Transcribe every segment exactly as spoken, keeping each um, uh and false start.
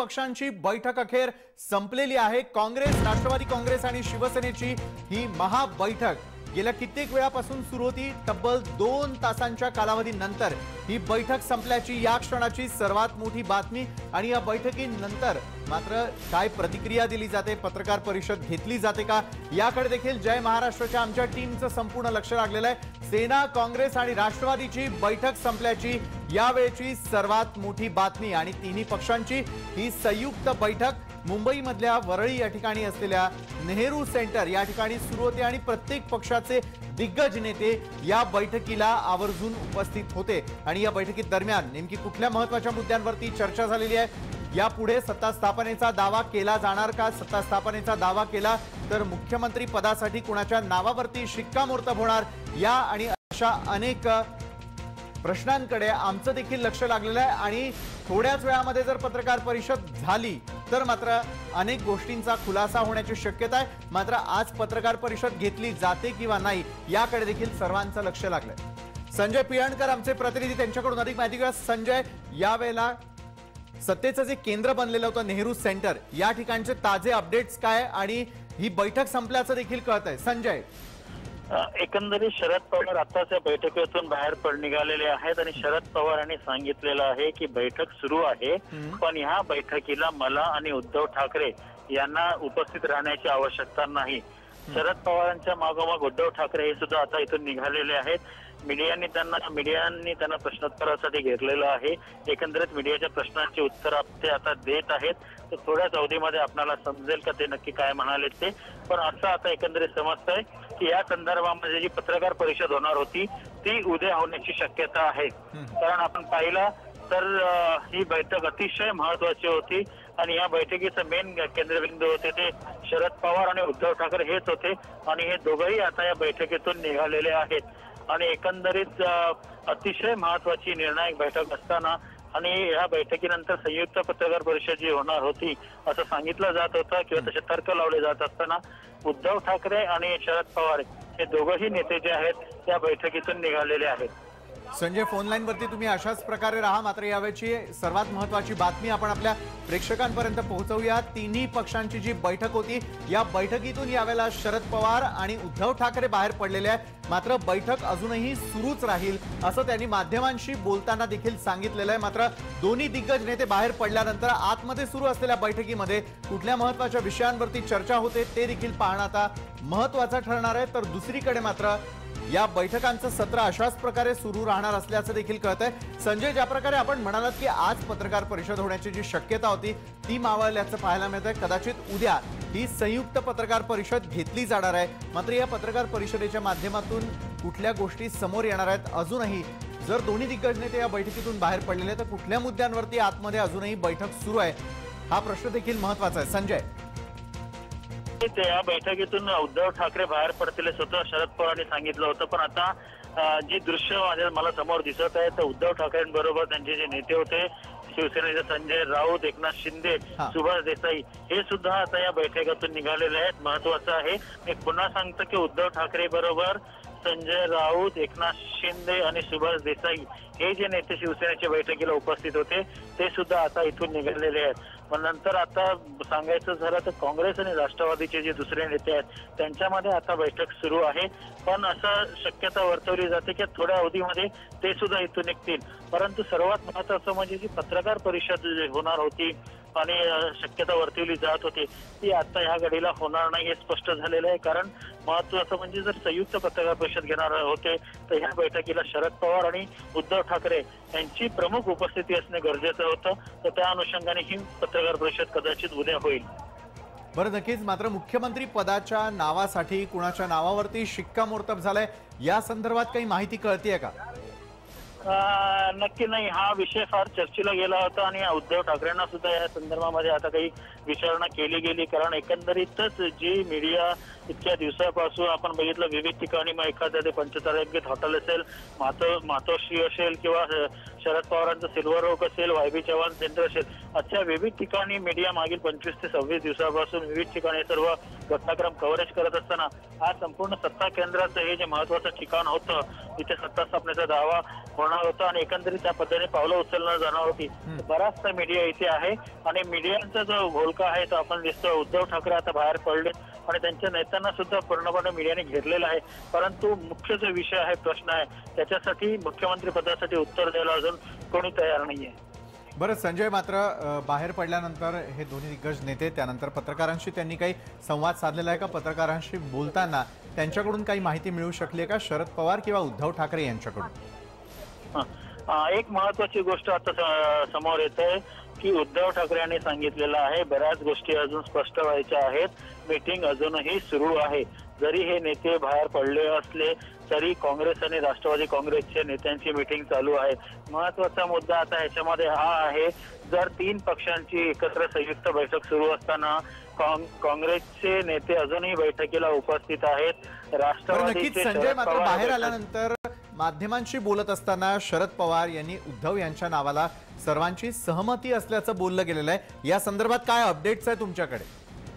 पक्षांची बैठक अखेर संपलेली आहे। काँग्रेस, राष्ट्रवादी काँग्रेस आणि शिवसेनेची ही महा बैठक गेल्या कित्येक वेळापासून सुरू होती। तब्बल दोन तासांच्या कालावधीनंतर ही बैठक संपल्याची या क्षणाची सर्वात मोठी बातमी। आणि या बैठकीनंतर मात्र काय प्रतिक्रिया दिली जाते, पत्रकार परिषद घेतली जाते का, याकडे देखील जय महाराष्ट्राच्या आमच्या टीमचं संपूर्ण लक्ष लागलेलं आहे। सेना, काँग्रेस आणि राष्ट्रवादीची बैठक संपल्याची यावेळची सर्वात मोठी बातमी आणि तिन्ही पक्षांची ही संयुक्त बैठक मुंबईमधल्या वरळी या ठिकाणी असलेल्या नेहरू सेंटर या ठिकाणी सुरू होते आणि प्रत्येक पक्षाचे दिग्गज नेते या बैठकीला आवर्जून उपस्थित होते। आणि या बैठकीत दरम्यान नेमकी कुठल्या महत्त्वाच्या मुद्द्यांवरती चर्चा झालेली आहे, यापुढे सत्ता स्थापनेचा दावा केला जाणार का, सत्ता स्थापनेचा दावा केला तर मुख्यमंत्री पदासाठी कुणाच्या नावावरती शिक्कामोर्तब होणार, या आणि अशा अनेक प्रश्नांकडे आमचं देखील लक्ष लागलेलं आहे। आणि थोड्याच वेळामध्ये जर पत्रकार परिषद झाली तर मात्र अनेक गोष्टींचा खुलासा होण्याची शक्यता आहे। मात्र आज पत्रकार परिषद घेतली जाते किंवा नाही याकडे देखील सर्वांचं लक्ष लागलंय। संजय पिळणकर आमचे प्रतिनिधी, त्यांच्याकडून अधिक माहिती घेऊया। संजय, यावेळेला सत्तेचं जे केंद्र बनलेलं होतं नेहरू सेंटर, या ठिकाणचे ताजे अपडेट्स काय आणि ही बैठक संपल्याचं देखील कळतंय। संजय, एकंदरीत शरद पवार आताच या बैठकीतून बाहेर पड निघालेले आहेत आणि शरद पवार यांनी सांगितलेलं आहे की बैठक सुरू आहे, पण ह्या बैठकीला मला आणि उद्धव ठाकरे यांना उपस्थित राहण्याची आवश्यकता नाही। शरद पवारांच्या मागोमाग उद्धव ठाकरे हे सुद्धा आता इथून निघालेले आहेत। मीडियाने त्यांना मीडियाने त्यांना प्रश्नोत्तरासाठी घेतलेलं आहे। एकंदरीत मीडियाच्या प्रश्नांची उत्तर ते आता देत आहेत, तर थोड्याच अवधीमध्ये आपल्याला समजेल का ते नक्की काय म्हणाले ते। पण असं आता एकंदरीत समजतंय की या संदर्भामध्ये जी पत्रकार परिषद होणार होती ती उद्या होण्याची शक्यता आहे। कारण आपण पाहिलं तर ही बैठक अतिशय महत्वाची होती आणि या बैठकीचं मेन केंद्रबिंदू होते ते शरद पवार आणि उद्धव ठाकरे हेच होते आणि हे दोघंही आता या बैठकीतून निघालेले आहेत। आणि एकंदरीत अतिशय महत्वाची निर्णायक बैठक असताना आणि या बैठकीनंतर संयुक्त पत्रकार परिषद जी होणार होती असं सांगितलं जात होतं किंवा तसे तर्क लावले जात असताना उद्धव ठाकरे आणि शरद पवार हे दोघंही नेते जे आहेत त्या बैठकीतून निघालेले आहेत। संजय, फोन लाईन वरती तुम्ही अशाच प्रकारे राहा। मात्र यावेळची सर्वात महत्त्वाची बातमी आपण आपल्या प्रेक्षकांपर्यंत पोहोचवूया। तिन्ही पक्षांची जी बैठक होती या बैठकीतून यावेळेला शरद पवार आणि उद्धव ठाकरे बाहेर पडलेले आहेत। मात्र बैठक अजूनही सुरूच राहील असं त्यांनी माध्यमांशी बोलताना देखील सांगितलेलं आहे। मात्र दोन्ही दिग्गज नेते बाहेर पडल्यानंतर आतमध्ये सुरू असलेल्या बैठकीमध्ये कुठल्या महत्त्वाच्या विषयांवरती चर्चा होते ते देखील पाहणं आता महत्त्वाचं ठरणार आहे। तर दुसरीकडे मात्र या बैठकांचं सत्र अशाच प्रकारे सुरू राहणार असल्याचं देखील कळतंय। संजय, ज्या प्रकारे आपण म्हणालात की आज पत्रकार परिषद होण्याची जी शक्यता होती ती मावळल्याचं पाहायला मिळतंय। कदाचित उद्या ही संयुक्त पत्रकार परिषद घेतली जाणार आहे। मात्र या पत्रकार परिषदेच्या माध्यमातून कुठल्या गोष्टी समोर येणार आहेत, अजूनही जर दोन्ही दिग्गज नेते या बैठकीतून बाहेर पडलेले तर कुठल्या मुद्द्यांवरती आतमध्ये अजूनही बैठक सुरू आहे, हा प्रश्न देखील महत्त्वाचा आहे। संजय, या बैठकीतून उद्धव ठाकरे बाहेर पडतील स्वतः शरद पवारांनी सांगितलं होतं, पण आता जी दृश्य माझ्या मला समोर दिसत आहे तर उद्धव ठाकरेंबरोबर त्यांचे जे नेते होते शिवसेनेचे संजय राऊत, एकनाथ शिंदे, सुभाष देसाई हे सुद्धा आता या बैठकीतून निघालेले आहेत। महत्वाचं आहे, मी पुन्हा सांगतो की उद्धव ठाकरे बरोबर संजय राऊत, एकनाथ शिंदे आणि सुभाष देसाई हे जे नेते शिवसेनेच्या बैठकीला उपस्थित होते ते सुद्धा आता इथून निघालेले आहेत। पण नंतर आता सांगायचं झालं तर काँग्रेस आणि राष्ट्रवादीचे जे दुसरे नेते आहेत त्यांच्यामध्ये आता बैठक सुरू आहे। पण असं शक्यता वर्तवली जाते की थोड्या अवधीमध्ये ते सुद्धा इथून निघतील। परंतु सर्वात महत्त्वाचं म्हणजे जी पत्रकार परिषद होणार होती आणि शक्यता वर्तवली जात होती ती आता ह्या घडीला होणार नाही हे स्पष्ट झालेलं आहे। कारण महत्त्वाचं म्हणजे जर संयुक्त पत्रकार परिषद घेणार होते तर ह्या बैठकीला शरद पवार आणि उद्धव ठाकरे यांची प्रमुख उपस्थिती असणे गरजेचं होतं, तर त्या अनुषंगाने ही पत्रकार परिषद कदाचित उद्या होईल। बरं, नक्कीच। मात्र मुख्यमंत्री पदाच्या नावासाठी कुणाच्या नावावरती शिक्कामोर्तब झालंय या संदर्भात काही माहिती कळतीये का? नक्की नाही, हा विषय फार चर्चेला गेला होता आणि उद्धव ठाकरेंना सुद्धा या संदर्भामध्ये आता काही विचारणा केली गेली। कारण एकंदरीतच जी मीडिया इतक्या दिवसापासून आपण बघितलं विविध ठिकाणी, मग एखाद्या ते पंचतारांकित हॉटेल असेल, मातो मातोश्री असेल किंवा शरद पवारांचं सिल्वर ओक असेल, वाय बी चव्हाण सेंटर असेल, अशा विविध ठिकाणी मीडिया मागील पंचवीस ते सव्वीस दिवसापासून विविध ठिकाणी सर्व घटनाक्रम कव्हरेज करत असताना आज संपूर्ण सत्ता केंद्राचं हे जे महत्वाचं ठिकाण होतं, तिथे सत्ता स्थापनेचा दावा होणार होता आणि एकंदरीत त्या पद्धतीने पावलं उचलणार जाणार होती. बराचसा मीडिया इथे आहे आणि मीडियाचा जो घोळका आहे तो आपण दिसतो. उद्धव ठाकरे आता बाहेर पडले आणि त्यांच्या नेत्यांना सुद्धा पूर्णपणे मीडियाने घेरलेला आहे. परंतु मुख्य जो विषय आहे, प्रश्न आहे, त्याच्यासाठी मुख्यमंत्री पदासाठी उत्तर द्यायला अजून कोणी तयार नाहीये. बरं संजय, मात्र बाहेर पडल्यानंतर हे दोन्ही दिग्गज नेते त्यानंतर पत्रकारांशी त्यांनी काही संवाद साधलेला आहे का? पत्रकारांशी बोलताना त्यांच्याकडून काही माहिती मिळू शकली आहे का, शरद पवार किंवा उद्धव ठाकरे यांच्याकडून? एक महत्वाची गोष्ट आता समोर येते की उद्धव ठाकरे यांनी सांगितलेलं आहे बऱ्याच गोष्टी अजून स्पष्ट व्हायच्या आहेत. मीटिंग अजूनही सुरू आहे. जरी हे नेते बाहेर पडले असले तरी काँग्रेस आणि राष्ट्रवादी काँग्रेसच्या नेत्यांची मीटिंग चालू आहे. महत्वाचा मुद्दा आता ह्याच्यामध्ये हा आहे, जर तीन पक्षांची एकत्र संयुक्त बैठक सुरू असताना काँग्रेसचे नेते अजूनही बैठकीला उपस्थित आहेत. राष्ट्रवादीचे संजय मात्र बाहेर आल्यानंतर माध्यमांशी बोलत असताना शरद पवार यांनी उद्धव यांच्या नावाला सर्वांची सहमती असल्याचं बोललं गेलेलं आहे. या संदर्भात काय अपडेट्स आहे तुमच्याकडे?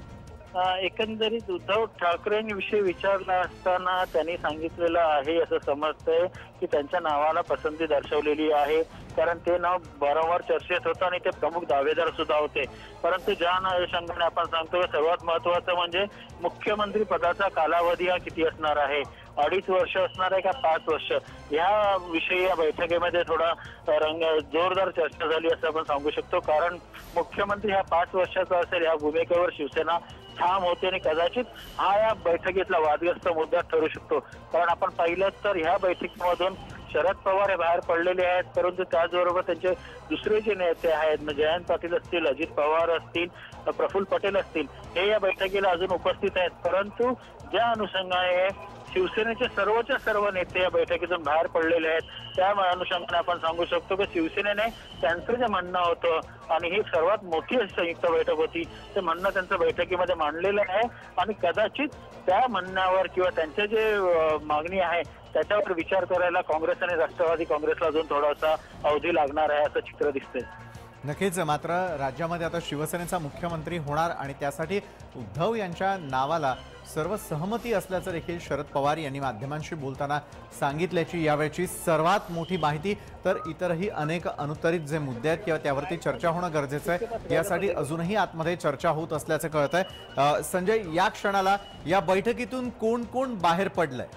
एकंदरीत उद्धव ठाकरेंविषयी विचारला असताना त्यांनी सांगितलेलं आहे असं समजतंय की त्यांच्या नावाला पसंती दर्शवलेली आहे, कारण ते नाव वारंवार चर्चेत होतं आणि ते प्रमुख दावेदार सुद्धा होते. परंतु ज्या अनुषंगाने आपण सांगतो सर्वात महत्वाचं म्हणजे मुख्यमंत्री पदाचा कालावधी हा किती असणार आहे, अडीच वर्ष असणार आहे का पाच वर्ष, या विषयी या बैठकीमध्ये थोडा रंग जोरदार चर्चा झाली असं आपण सांगू शकतो. कारण मुख्यमंत्री हा पाच वर्षाचा असेल या भूमिकेवर शिवसेना ठाम होते आणि कदाचित हा या बैठकीतला वादग्रस्त मुद्दा ठरू शकतो. कारण आपण पाहिलं तर ह्या बैठकीमधून शरद पवार हे बाहेर पडलेले आहेत, परंतु त्याचबरोबर त्यांचे दुसरे जे नेते आहेत, जयंत पाटील असतील, अजित पवार असतील, प्रफुल्ल पटेल असतील, हे या बैठकीला अजून उपस्थित आहेत. परंतु ज्या अनुषंगाने शिवसेनेचे सर्वच्या सर्व नेते या बैठकीतून बाहेर पडलेले आहेत, त्या अनुषंगाने आपण सांगू शकतो की शिवसेनेने त्यांचं जे म्हणणं होतं आणि ही सर्वात मोठी संयुक्त बैठक होती, ते म्हणणं त्यांचं बैठकीमध्ये मांडलेलं आहे आणि कदाचित त्या म्हणण्यावर किंवा त्यांचे जे मागणी आहे त्याच्यावर विचार करायला काँग्रेस आणि राष्ट्रवादी काँग्रेसला अजून थोडासा अवधी लागणार आहे असं चित्र दिसतंय. नक्कीच. मात्र राज्यामध्ये आता शिवसेनेचा मुख्यमंत्री होणार आणि त्यासाठी उद्धव यांच्या नावाला सर्व सहमती असल्याचं देखील शरद पवार यांनी माध्यमांशी बोलताना सांगितल्याची यावेळची सर्वात मोठी माहिती. तर इतरही अनेक अनुत्तरित जे मुद्दे आहेत किंवा त्यावरती चर्चा होणं गरजेचं आहे, यासाठी अजूनही आतमध्ये चर्चा होत असल्याचं कळत आहे. संजय, या क्षणाला या बैठकीतून कोण कोण बाहेर पडलंय?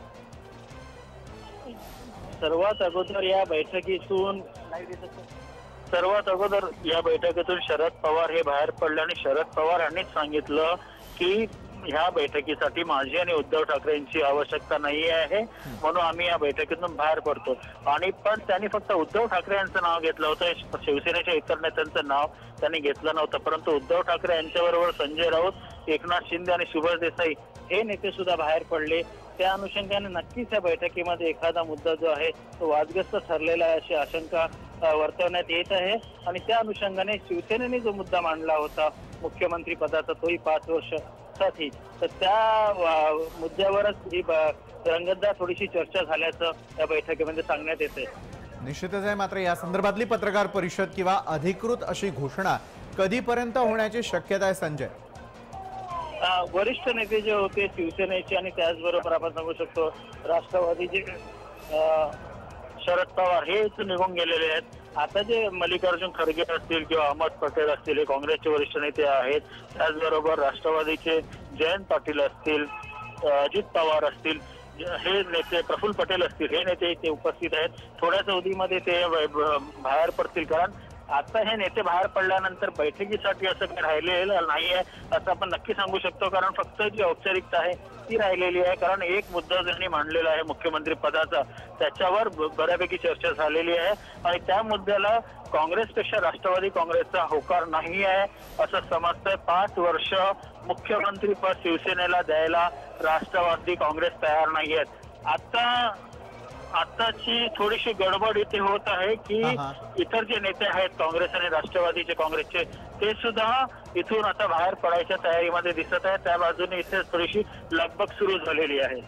सर्वात अगोदर या बैठकीतून सर्वात अगोदर या बैठकीतून शरद पवार हे बाहेर पडले आणि शरद पवार यांनीच सांगितलं की ह्या बैठकीसाठी माझी आणि उद्धव ठाकरेंची आवश्यकता नाही आहे, म्हणून आम्ही या बैठकीतून बाहेर पडतो. आणि पण त्यांनी फक्त उद्धव ठाकरे यांचं नाव घेतलं होतं, शिवसेनेच्या इतर नेत्यांचं नाव त्यांनी घेतलं नव्हतं. परंतु उद्धव ठाकरे यांच्याबरोबर संजय राऊत, एकनाथ शिंदे आणि सुभाष देसाई हे नेते सुद्धा बाहेर पडले. त्या अनुषंगाने नक्कीच या बैठकीमध्ये एखादा मुद्दा जो आहे तो वादग्रस्त ठरलेला आहे अशी आशंका वर्तवण्यात येत आहे. आणि त्या अनुषंगाने शिवसेनेने जो मुद्दा मांडला होता मुख्यमंत्री पदाचा, तोही पाच वर्ष साठी, तर त्या मुद्द्यावरच ही रंगतदार थोडीशी चर्चा झाल्याचं या बैठकीमध्ये सांगण्यात येते. निश्चितच आहे. मात्र या संदर्भातली पत्रकार परिषद किंवा अधिकृत अशी घोषणा कधीपर्यंत होण्याची शक्यता आहे संजय? वरिष्ठ नेते जे होते शिवसेनेचे आणि त्याचबरोबर आपण सांगू शकतो राष्ट्रवादीचे शरद पवार हे निघून गेलेले आहेत. आता जे मल्लिकार्जुन खरगे असतील किंवा अहमद पटेल असतील हे काँग्रेसचे वरिष्ठ नेते आहेत, त्याचबरोबर राष्ट्रवादीचे जयंत पाटील असतील, अजित पवार असतील, हे नेते प्रफुल्ल पटेल असतील, हे नेते इथे उपस्थित आहेत. थोड्याच अवधीमध्ये ते बाहेर पडतील, कारण आता हे नेते बाहेर पडल्यानंतर बैठकीसाठी असं काही राहिलेलं नाहीये असं आपण नक्की सांगू शकतो. कारण फक्त जी औपचारिकता आहे ती राहिलेली आहे. कारण एक मुद्दा ज्यांनी मांडलेला आहे मुख्यमंत्री पदाचा, त्याच्यावर बऱ्यापैकी चर्चा झालेली आहे आणि त्या मुद्द्याला काँग्रेसपेक्षा राष्ट्रवादी काँग्रेसचा होकार नाही आहे असं समजतंय. पाच वर्ष मुख्यमंत्री पद शिवसेनेला द्यायला राष्ट्रवादी काँग्रेस तयार नाही आहेत. आता आताची थोडीशी गडबड इथे होत आहे की इतर जे नेते आहेत काँग्रेस आणि राष्ट्रवादीचे काँग्रेसचे, ते सुद्धा इथून आता बाहेर पडायच्या तयारीमध्ये दिसत आहेत. त्या बाजूने इथे थोडीशी लगबग सुरू झालेली आहे.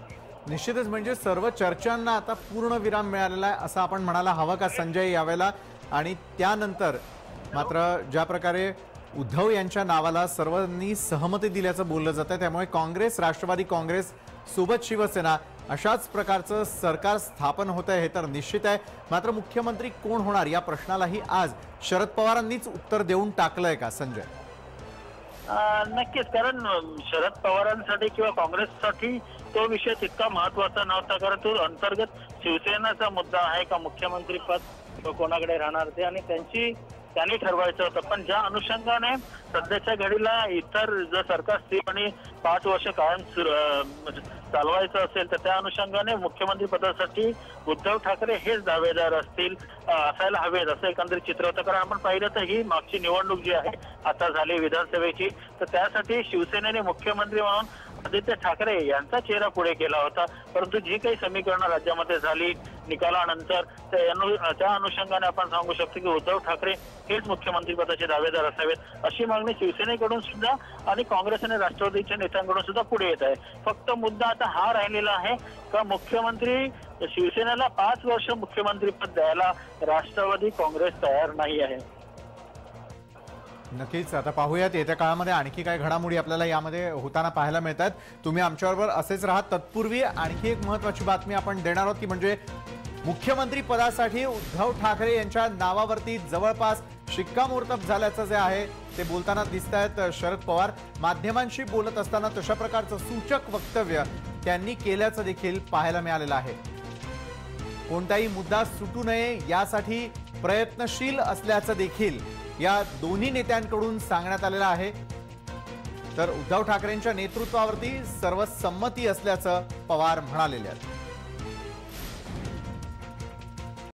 निश्चितच म्हणजे सर्व चर्चांना आता पूर्ण विराम मिळालेला आहे असं आपण म्हणायला हवं का संजय यावेळेला? आणि त्यानंतर मात्र ज्या प्रकारे उद्धव यांच्या नावाला सर्वांनी सहमती दिल्याचं बोललं जातं, त्यामुळे काँग्रेस, राष्ट्रवादी काँग्रेस सोबत शिवसेना अशाच प्रकारचं सरकार स्थापन होतं हे तर निश्चित आहे। मात्र मुख्यमंत्री कोण होणार या प्रश्नालाही आज शरद पवारांनीच उत्तर देऊन टाकलंय का संजय? नक्कीच, कारण शरद पवारांसाठी किंवा काँग्रेससाठी तो विषय तितका महत्वाचा नव्हता, कारण तो अंतर्गत शिवसेनेचा मुद्दा आहे का मुख्यमंत्री पद कोणाकडे राहणार ते, आणि त्यांची त्यांनी ठरवायचं होतं। पण ज्या अनुषंगाने सध्याच्या घडीला इतर जर सरकार स्थिर आणि पाच वर्ष कायम चालवायचं असेल तर त्या अनुषंगाने मुख्यमंत्री पदासाठी उद्धव ठाकरे हेच दावेदार असतील, असायला हवेत असं एकंदरीत चित्र होतं। कारण आपण पाहिलं तर ही मागची निवडणूक जी आहे आता झाली विधानसभेची, तर त्यासाठी शिवसेनेने मुख्यमंत्री म्हणून आदित्य ठाकरे यांचा चेहरा पुढे केला होता। परंतु जी काही समीकरणं राज्यामध्ये झाली निकालानंतर त्या अनुषंगाने आपण सांगू शकतो की उद्धव ठाकरे हेच मुख्यमंत्री पदाचे दावेदार असावेत अशी मागणी शिवसेनेकडून सुद्धा आणि काँग्रेस आणि राष्ट्रवादीच्या नेत्यांकडून सुद्धा पुढे येत आहे। फक्त मुद्दा आता हा राहिलेला आहे का मुख्यमंत्री शिवसेनेला पाच वर्ष मुख्यमंत्रीपद द्यायला राष्ट्रवादी काँग्रेस तयार नाही आहे। नक्कीच आता पाहूयात येत्या काळामध्ये आणखी काय घडामोडी आपल्याला यामध्ये होताना पाहायला मिळतात। तुम्ही आमच्याबरोबर असेच राहा। तत्पूर्वी आणखी एक महत्त्वाची बातमी आपण देणार आहोत ती म्हणजे मुख्यमंत्री पदासाठी उद्धव ठाकरे यांच्या नावावरती जवळपास शिक्कामोर्तब झाल्याचं जे आहे ते बोलताना दिसत आहेत शरद पवार। माध्यमांशी बोलत असताना तशा प्रकारचं सूचक वक्तव्य त्यांनी केल्याचं देखील पाहायला मिळालेलं आहे। कोणताही मुद्दा सुटू नये यासाठी प्रयत्नशील असल्याचं देखील या दोन्ही नेत्यांकडून सांगण्यात आलेलं आहे। तर उद्धव ठाकरेंच्या नेतृत्वावरती सर्व संमती असल्याचं पवार म्हणालेले आहेत।